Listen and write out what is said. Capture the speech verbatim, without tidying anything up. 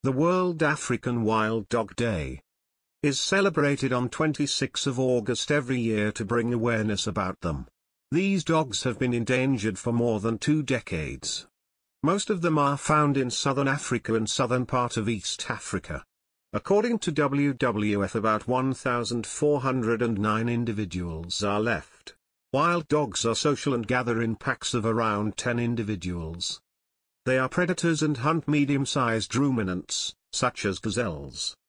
The World African Wild Dog Day is celebrated on the twenty-sixth of August every year to bring awareness about them. These dogs have been endangered for more than two decades. Most of them are found in southern Africa and southern part of East Africa. According to W W F, about one thousand four hundred nine individuals are left. Wild dogs are social and gather in packs of around ten individuals. They are predators and hunt medium-sized ruminants, such as gazelles.